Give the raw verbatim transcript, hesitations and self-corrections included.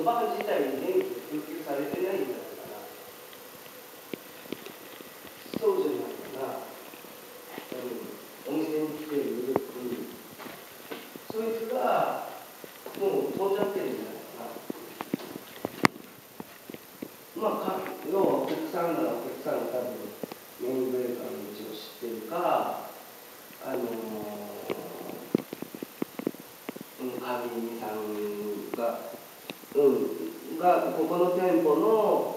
バー自体に電気供給されてないんじゃないかな。そうじゃないかな。うん、お店に来てる、うん、そいつがもう飛んじゃってるんじゃないかな。まあ、か要はお客さんならお客さんが多分メインブレーカーの位置を知ってるか、あのー、うん、管理人さんが、うん、がここの店舗の